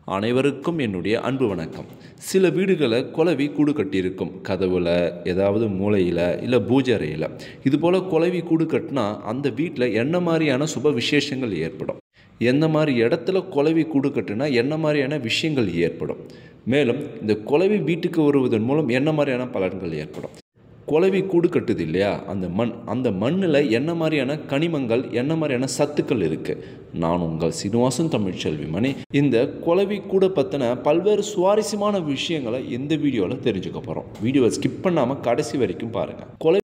அனைவருக்கும் என்னுடைய அன்பு வணக்கம். சில வீடுகளை குளவி கூடு கட்டியிருக்கும். கதவுல, ஏதாவது மூலையில், இல்லை பூஜை அறையில். இதுபோல் குளவி கூடு கட்டினா அந்த வீட்டில் என்ன மாதிரியான சுப விசேஷங்கள் ஏற்படும், எந்த மாதிரி இடத்துல குளவி கூடு கட்டினா என்ன மாதிரியான விஷயங்கள் ஏற்படும், மேலும் இந்த குளவி வீட்டுக்கு வருவதன் மூலம் என்ன மாதிரியான பலன்கள் ஏற்படும், குளவி கூடு கட்டுது இல்லையா, அந்த மண்ணில் என்ன மாதிரியான கனிமங்கள், என்ன மாதிரியான சத்துக்கள் இருக்குது. நான் உங்கள் சீனிவாசன் தமிழ்ச்செல்வி மணி. இந்த குளவி கூட பற்றின பல்வேறு சுவாரஸ்யமான விஷயங்களை இந்த வீடியோவில் தெரிஞ்சுக்க போகிறோம். வீடியோவை ஸ்கிப் பண்ணாமல் கடைசி வரைக்கும் பாருங்கள்.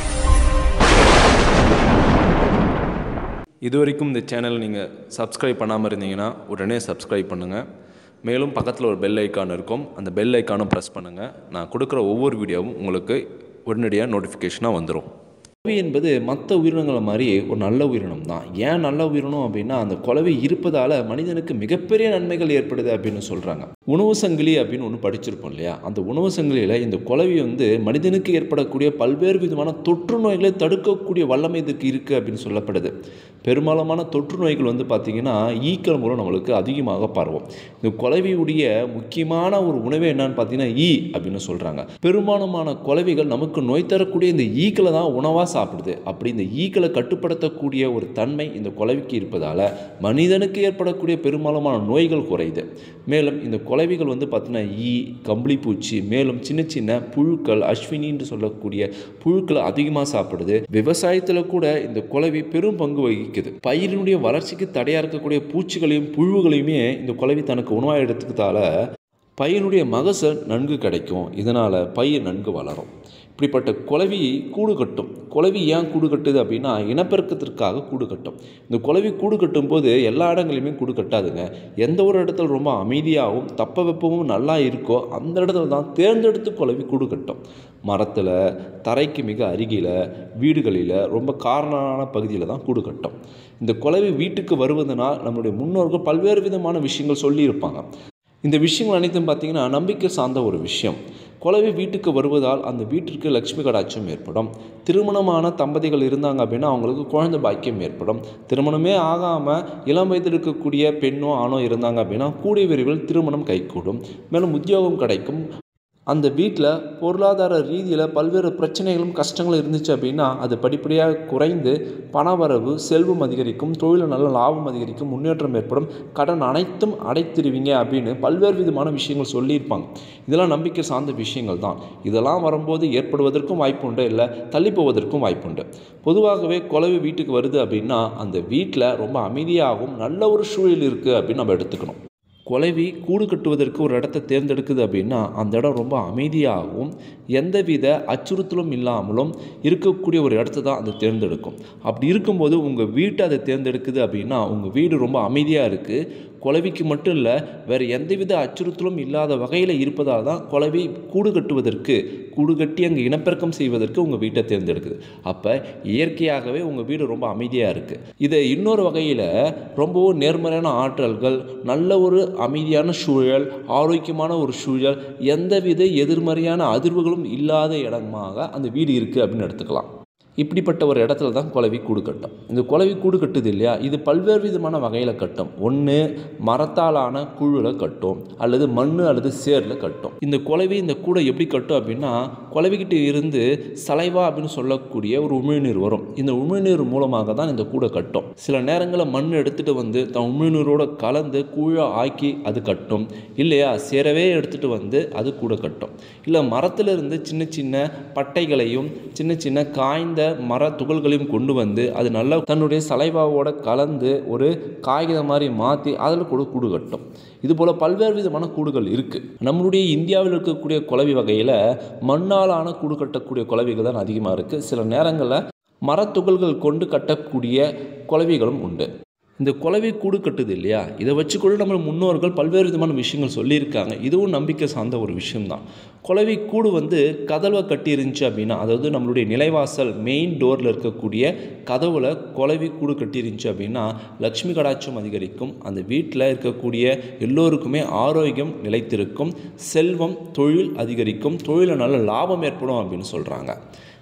இது வரைக்கும் இந்த சேனல் நீங்கள் சப்ஸ்கிரைப் பண்ணாமல் இருந்தீங்கன்னா உடனே சப்ஸ்கிரைப் பண்ணுங்கள். மேலும் பக்கத்தில் ஒரு பெல் ஐக்கான் இருக்கும், அந்த பெல் ஐக்கானும் ப்ரெஸ் பண்ணுங்கள். நான் கொடுக்குற ஒவ்வொரு வீடியோவும் உங்களுக்கு உடனடியாக நோட்டிஃபிகேஷனாக வந்துடும். குளவி என்பது மற்ற உயிரினங்களை மாதிரி ஒரு நல்ல உயிரினம் தான். ஏன் நல்ல உயிரினம் அப்படின்னா, அந்த குளவி இருப்பதால் மனிதனுக்கு மிகப்பெரிய நன்மைகள் ஏற்படுது அப்படின்னு சொல்கிறாங்க. உணவு சங்கிலி அப்படின்னு ஒன்று படிச்சிருப்போம் இல்லையா, அந்த உணவு சங்கிலியில் இந்த குளவி மனிதனுக்கு ஏற்படக்கூடிய பல்வேறு விதமான தொற்று நோய்களை தடுக்கக்கூடிய வல்லமை இதுக்கு இருக்குது அப்படின்னு சொல்லப்படுது. பெரும்பாலான தொற்று நோய்கள் பார்த்திங்கன்னா ஈக்கள் மூலம் நம்மளுக்கு அதிகமாக பரவும். இந்த குளவியுடைய முக்கியமான ஒரு உணவு என்னன்னு பார்த்தீங்கன்னா ஈ அப்படின்னு சொல்கிறாங்க. பெரும்பாலான குளவிகள் நமக்கு நோய் தரக்கூடிய இந்த ஈக்களை தான் உணவாக சாப்பிடுது. அப்படி இந்த ஈக்களை கட்டுப்படுத்தக்கூடிய ஒரு தன்மை இந்த குளவிக்கு இருப்பதால் மனிதனுக்கு ஏற்படக்கூடிய பெரும்பாலான நோய்கள் குறையுது. மேலும் இந்த குளவிகள் பார்த்தீங்கன்னா ஈ, கம்பளிப்பூச்சி, மேலும் சின்ன சின்ன புழுக்கள், அஸ்வினின்னு சொல்லக்கூடிய புழுக்களை அதிகமாக சாப்பிடுது. விவசாயத்தில் கூட இந்த குளவி பெரும் பங்கு வகிக்குது. பயிரினுடைய வளர்ச்சிக்கு தடையாக இருக்கக்கூடிய பூச்சிகளையும் புழுவுகளையுமே இந்த குளவி தனக்கு உணவாக எடுத்துக்கிறதால பயிரினுடைய மகசூல் நன்கு கிடைக்கும். இதனால் பயிர் நன்கு வளரும். இப்படிப்பட்ட குளவி கூடு கட்டும். குளவி ஏன் கூடு கட்டுது அப்படின்னா, இனப்பெருக்கத்திற்காக கூடு கட்டும். இந்த குளவி கூடு கட்டும் போது எல்லா இடங்களையுமே கூடு கட்டாதுங்க. எந்த ஒரு இடத்துல ரொம்ப அமைதியாகவும் தட்பவெப்பமும் நல்லா இருக்கோ அந்த இடத்துல தான் தேர்ந்தெடுத்து குளவி கூடு கட்டும். மரத்தில், தரைக்கு மிக அருகில், வீடுகளில், ரொம்ப காரணமான பகுதியில் தான் கூடு கட்டும். இந்த குளவி வீட்டுக்கு வருவதனால் நம்மளுடைய முன்னோர்கள் பல்வேறு விதமான விஷயங்கள் சொல்லியிருப்பாங்க. இந்த விஷயங்கள் அனைத்தும் பார்த்திங்கன்னா நம்பிக்கை சார்ந்த ஒரு விஷயம். குளவி வீட்டுக்கு வருவதால் அந்த வீட்டிற்கு லட்சுமி கடாட்சம் ஏற்படும். திருமணமான தம்பதிகள் இருந்தாங்க அப்படின்னா அவங்களுக்கு குழந்தை பாக்கியம் ஏற்படும். திருமணமே ஆகாமல் இளம் வயதில் இருக்கக்கூடிய பெண்ணோ ஆணோ இருந்தாங்க அப்படின்னா கூடிய விரைவில் திருமணம் கைகூடும். மேலும் உத்தியோகம் கிடைக்கும். அந்த வீட்டில் பொருளாதார ரீதியில் பல்வேறு பிரச்சனைகளும் கஷ்டங்களும் இருந்துச்சு அப்படின்னா அது படிப்படியாக குறைந்து பணவரவு, செல்வம் அதிகரிக்கும், தொழிலில் நல்ல லாபம் அதிகரிக்கும், முன்னேற்றம் ஏற்படும், கடன் அனைத்தும் அடைத்திருவீங்க அப்படின்னு பல்வேறு விதமான விஷயங்கள் சொல்லியிருப்பாங்க. இதெல்லாம் நம்பிக்கை சார்ந்த விஷயங்கள் தான். இதெல்லாம் வரும்போது ஏற்படுவதற்கும் வாய்ப்புண்டு, இல்லை தள்ளி போவதற்கும் வாய்ப்புண்டு. பொதுவாகவே குளவி வீட்டுக்கு வருது அப்படின்னா அந்த வீட்டில் ரொம்ப அமைதியாகவும் நல்ல ஒரு சூழல் இருக்குது அப்படின்னு நம்ம எடுத்துக்கணும். குளவி கூடு கட்டுவதற்கு ஒரு இடத்த தேர்ந்தெடுக்குது அப்படின்னா அந்த இடம் ரொம்ப அமைதியாகவும் எந்தவித அச்சுறுத்தலும் இல்லாமலும் இருக்கக்கூடிய ஒரு இடத்த தான் அது தேர்ந்தெடுக்கும். அப்படி இருக்கும்போது உங்கள் வீட்டை அதை தேர்ந்தெடுக்குது அப்படின்னா உங்கள் வீடு ரொம்ப அமைதியாக இருக்குது. குளவிக்கு மட்டும் இல்லை, வேறு எந்தவித அச்சுறுத்தலும் இல்லாத வகையில் இருப்பதால் தான் குளவி கூடு கட்டி அங்கே இனப்பெருக்கம் செய்வதற்கு உங்கள் வீட்டை தேர்ந்தெடுக்குது. அப்போ இயற்கையாகவே உங்கள் வீடு ரொம்ப அமைதியாக இருக்குது. இதை இன்னொரு வகையில் ரொம்பவும் நேர்மறையான ஆற்றல்கள், நல்ல ஒரு அமைதியான சூழல், ஆரோக்கியமான ஒரு சூழல், எந்தவித எதிர்மறையான அதிர்வுகளும் இல்லாத இடமாக அந்த வீடு இருக்குது அப்படின்னு எடுத்துக்கலாம். இப்படிப்பட்ட ஒரு இடத்துல தான் குளவி கூடு கட்டும். இந்த குளவி கூடு கட்டுது இல்லையா, இது பல்வேறு விதமான வகையில் கட்டும். ஒன்று மரத்தாலான குழுவில் கட்டும், அல்லது மண் அல்லது சேரில் கட்டும். இந்த குளவி இந்த கூடை எப்படி கட்டும் அப்படின்னா, குளவிக்கிட்ட இருந்து சலைவா அப்படின்னு சொல்லக்கூடிய ஒரு உமிழ்நீர் வரும். இந்த உமிழ்நீர் மூலமாக தான் இந்த கூடை கட்டும். சில நேரங்களில் மண் எடுத்துகிட்டு தன் உமிழ்நீரோடு கலந்து கூழை ஆக்கி அது கட்டும். இல்லையா, சேரவே எடுத்துகிட்டு அது கூடை கட்டும். இல்லை மரத்திலிருந்து சின்ன சின்ன பட்டைகளையும் சின்ன சின்ன காய்ந்த மர துகள்களையும் கொண்டு அது நல்லா தன்னுடைய சலைவாவோட கலந்து ஒரு காகிதம் மாதிரி மாற்றி அதில் கூட கூடு கட்டும். இதுபோல் பல்வேறு விதமான கூடுகள் இருக்குது. நம்மளுடைய இந்தியாவில் இருக்கக்கூடிய குளவி வகையில் மண்ணாலான கூடு கட்டக்கூடிய குளவிகள் தான் அதிகமாக இருக்குது. சில நேரங்களில் மரத்துகள்கள் கொண்டு கட்டக்கூடிய குளவிகளும் உண்டு. இந்த குளவி கூடு கட்டுது இல்லையா, இதை வச்சு கூட நம்ம முன்னோர்கள் பல்வேறு விதமான விஷயங்கள் சொல்லியிருக்காங்க. இதுவும் நம்பிக்கை சார்ந்த ஒரு விஷயம்தான். குளவி கூடு கதவை கட்டி இருந்துச்சு அப்படின்னா, அதாவது நம்மளுடைய நிலைவாசல் மெயின் டோரில் இருக்கக்கூடிய கதவுல குளவி கூடு கட்டி இருந்துச்சு அப்படின்னா லக்ஷ்மி கடாட்சம் அதிகரிக்கும். அந்த வீட்டில் இருக்கக்கூடிய எல்லோருக்குமே ஆரோக்கியம் நிலைத்திருக்கும், செல்வம், தொழில் அதிகரிக்கும், தொழிலில் நல்ல லாபம் ஏற்படும் அப்படின்னு சொல்கிறாங்க.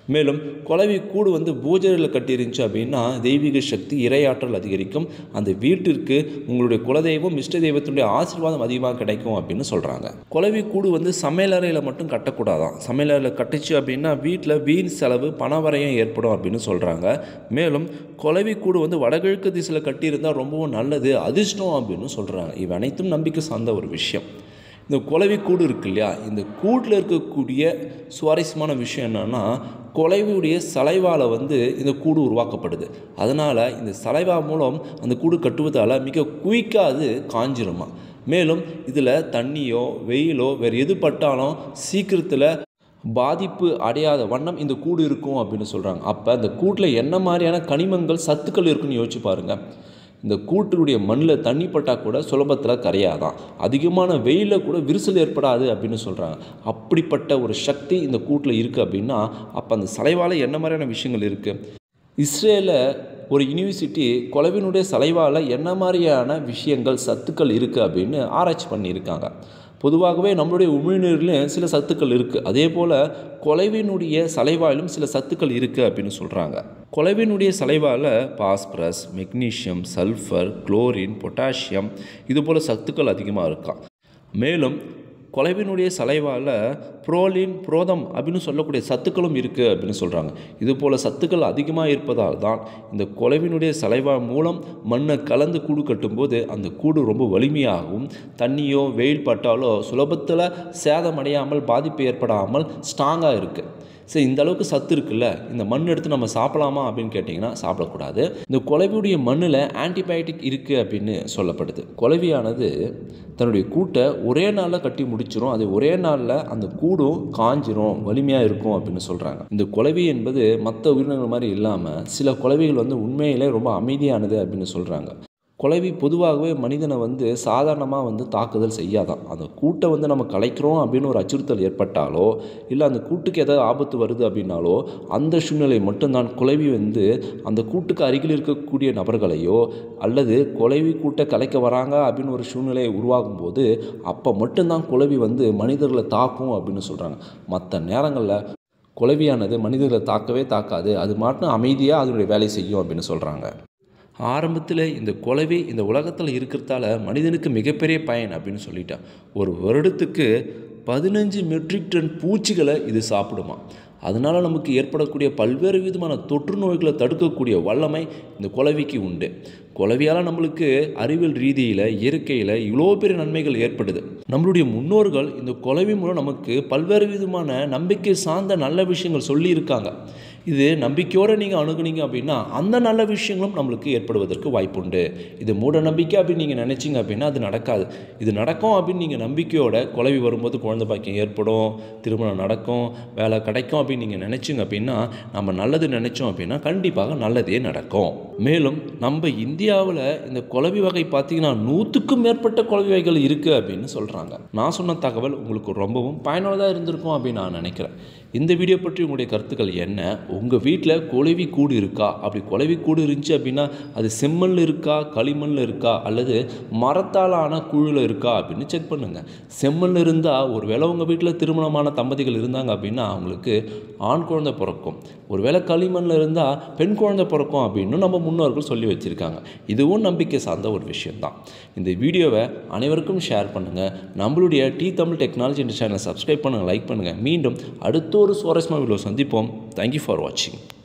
மேலும் குளவி கூடு வந்து பூஜையில் கட்டிருந்துச்சு அப்படின்னா தெய்வீக சக்தி இறையாற்றல் அதிகரிக்கும். அந்த வீட்டிற்கு உங்களுடைய குலதெய்வம் இஷ்ட தெய்வத்தினுடைய ஆசீர்வாதம் அதிகமாக கிடைக்கும் அப்படின்னு சொல்கிறாங்க. குளவி கூடு வந்து சமையலறையில் மட்டும் கட்டக்கூடாதான். சமையலறையில் கட்டுச்சு அப்படின்னா வீட்டில் வீண் செலவு பணவரையும் ஏற்படும் அப்படின்னு சொல்கிறாங்க. மேலும் குளவி கூடு வந்து வடகிழக்கு திசையில் கட்டியிருந்தால் ரொம்பவும் நல்லது, அதிர்ஷ்டம் அப்படின்னு சொல்கிறாங்க. இவை அனைத்தும் நம்பிக்கை சார்ந்த ஒரு விஷயம். இந்த குளவி கூடு இருக்கு இல்லையா, இந்த கூட்டில் இருக்கக்கூடிய சுவாரஸ்யமான விஷயம் என்னென்னா குளவியுடைய சலைவால் வந்து இந்த கூடு உருவாக்கப்படுது. அதனால் இந்த சலைவா மூலம் அந்த கூடு கட்டுவதால் மிக குயிக்காக அது காஞ்சிருமா. மேலும் இதில் தண்ணியோ வெயிலோ வேறு எது பட்டாலும் சீக்கிரத்தில் பாதிப்பு அடையாத வண்ணம் இந்த கூடு இருக்கும் அப்படின்னு சொல்கிறாங்க. அப்போ இந்த கூட்டில் என்ன மாதிரியான கனிமங்கள் சத்துக்கள் இருக்குன்னு யோசிச்சு பாருங்கள். இந்த கூட்டினுடைய மண்ணில் தண்ணி பட்டால் கூட சுலபத்தில் கரையாதான், அதிகமான வெயிலில் கூட விரிசல் ஏற்படாது அப்படின்னு சொல்கிறாங்க. அப்படிப்பட்ட ஒரு சக்தி இந்த கூட்டில் இருக்குது அப்படின்னா அப்போ அந்த சலைவால் என்ன மாதிரியான விஷயங்கள் இருக்குது. இஸ்ரேலில் ஒரு யூனிவர்சிட்டி குளவினுடைய சலைவால் என்ன மாதிரியான விஷயங்கள் சத்துக்கள் இருக்குது அப்படின்னு ஆராய்ச்சி பண்ணியிருக்காங்க. பொதுவாகவே நம்மளுடைய உமிழ்நீர்லையும் சில சத்துக்கள் இருக்குது, அதே போல் குளவினுடைய சலைவாயிலும் சில சத்துக்கள் இருக்குது அப்படின்னு சொல்கிறாங்க. குளவினுடைய சலைவாயில் phosphorus, magnesium, sulphur, chlorine, potassium இதுபோல் சத்துக்கள் அதிகமாக இருக்காம். மேலும் குளவினுடைய சலைவாயில் புரோலின், புரோதம் அப்படின்னு சொல்லக்கூடிய சத்துக்களும் இருக்குது அப்படின்னு சொல்கிறாங்க. இதுபோல் சத்துக்கள் அதிகமாக இருப்பதால் தான் இந்த குளவினுடைய சலைவா மூலம் மண்ணை கலந்து கூடு கட்டும்போது அந்த கூடு ரொம்ப வலிமையாகவும் தண்ணியோ வெயில் பட்டாலோ சுலபத்தில் சேதமடையாமல் பாதிப்பு ஏற்படாமல் ஸ்ட்ராங்காக இருக்குது. சரி, இந்த அளவுக்கு சத்து இருக்குல்ல, இந்த மண் எடுத்து நம்ம சாப்பிடலாமா அப்படின்னு கேட்டிங்கன்னா சாப்பிடக்கூடாது. இந்த குளவியுடைய மண்ணில் ஆன்டிபயோட்டிக் இருக்குது அப்படின்னு சொல்லப்படுது. குளவியானது தன்னுடைய கூட்டை ஒரே நாளில் கட்டி முடிச்சிடும், அது ஒரே நாளில் அந்த கூடும் காஞ்சிரும், வலிமையாக இருக்கும் அப்படின்னு சொல்கிறாங்க. இந்த குளவி என்பது மற்ற உயிரினங்கள் மாதிரி இல்லாமல் சில குளவிகள் வந்து உண்மையிலே ரொம்ப அமைதியானது அப்படின்னு சொல்கிறாங்க. குளவி பொதுவாகவே மனிதனை வந்து சாதாரணமாக தாக்குதல் செய்யாதான். அந்த கூட்டை நம்ம கலைக்கிறோம் அப்படின்னு ஒரு அச்சுறுத்தல் ஏற்பட்டாலோ இல்லை அந்த கூட்டுக்கு ஏதாவது ஆபத்து வருது அப்படின்னாலோ அந்த சூழ்நிலை மட்டும்தான் குளவி அந்த கூட்டுக்கு அருகில் இருக்கக்கூடிய நபர்களையோ அல்லது குளவி கூட்டை கலைக்க வராங்க அப்படின்னு ஒரு சூழ்நிலையை உருவாகும் போது அப்போ மட்டும்தான் குளவி மனிதர்களை தாக்கும் அப்படின்னு சொல்கிறாங்க. மற்ற நேரங்களில் குளவியானது மனிதர்களை தாக்கவே தாக்காது, அது மட்டும் அமைதியாக அதனுடைய வேலை செய்யும் அப்படின்னு சொல்கிறாங்க. ஆரம்பத்தில் இந்த குளவி இந்த உலகத்தில் இருக்கிறதால மனிதனுக்கு மிகப்பெரிய பயன் அப்படின்னு சொல்லிட்டேன். ஒரு வருடத்துக்கு 15 மெட்ரிக் டன் பூச்சிகளை இது சாப்பிடுமா. அதனால் நமக்கு ஏற்படக்கூடிய பல்வேறு விதமான தொற்று நோய்களை தடுக்கக்கூடிய வல்லமை இந்த குளவிக்கு உண்டு. குளவியால் நம்மளுக்கு அறிவியல் ரீதியில் இயற்கையில் இவ்வளோ பெரிய நன்மைகள் ஏற்படுது. நம்மளுடைய முன்னோர்கள் இந்த குளவி மூலம் நமக்கு பல்வேறு விதமான நம்பிக்கை சார்ந்த நல்ல விஷயங்கள் சொல்லியிருக்காங்க. இது நம்பிக்கையோடு நீங்கள் அணுகுனீங்க அப்படின்னா அந்த நல்ல விஷயங்களும் நம்மளுக்கு ஏற்படுவதற்கு வாய்ப்புண்டு. இது மூட நம்பிக்கை அப்படின்னு நீங்கள் நினச்சிங்க அப்படின்னா அது நடக்காது. இது நடக்கும் அப்படின்னு நீங்கள் நம்பிக்கையோட குளவி வரும்போது குழந்தை பாக்கியம் ஏற்படும், திருமணம் நடக்கும், வேலை கிடைக்கும் அப்படின்னு நீங்கள் நினச்சிங்க அப்படின்னா நம்ம நல்லது நினச்சோம் அப்படின்னா கண்டிப்பாக நல்லதே நடக்கும். மேலும் நம்ம இந்தியாவில் இந்த குளவி வகை பார்த்தீங்கன்னா 100க்கும் மேற்பட்ட குளவி வகைகள் இருக்குது அப்படின்னு சொல்கிறாங்க. நான் சொன்ன தகவல் உங்களுக்கு ரொம்பவும் பயனுள்ளதாக இருந்திருக்கும் அப்படின்னு நான் நினைக்கிறேன். இந்த வீடியோ பற்றி உங்களுடைய கருத்துக்கள் என்ன? உங்கள் வீட்டில் குளவி கூடு இருக்கா? அப்படி குளவி கூடு இருந்துச்சு அப்படின்னா அது செம்மண்ணில் இருக்கா, களிமண்ணில் இருக்கா, அல்லது மரத்தாலான குழியில் இருக்கா அப்படின்னு செக் பண்ணுங்கள். செம்மண்ணில் இருந்தால் ஒரு வேளை உங்கள் வீட்டில் திருமணமான தம்பதிகள் இருந்தாங்க அப்படின்னா அவங்களுக்கு ஆண் குழந்தை பிறக்கும். ஒரு வேளை களிமண்ணில் இருந்தால் பெண் குழந்தை பிறக்கும் அப்படின்னு நம்ம முன்னோர்கள் சொல்லி வச்சுருக்காங்க. இதுவும் நம்பிக்கை சார்ந்த ஒரு விஷயம்தான். இந்த வீடியோவை அனைவருக்கும் ஷேர் பண்ணுங்கள். நம்மளுடைய தமிழ் டெக்னாலஜி என்ற சேனலை சப்ஸ்கிரைப் பண்ணுங்கள், லைக் பண்ணுங்கள். மீண்டும் அடுத்த ஒரு சுவாரஸ்யமான வீடியோ சந்திப்போம். தேங்க்யூ ஃபார் வாட்சிங்.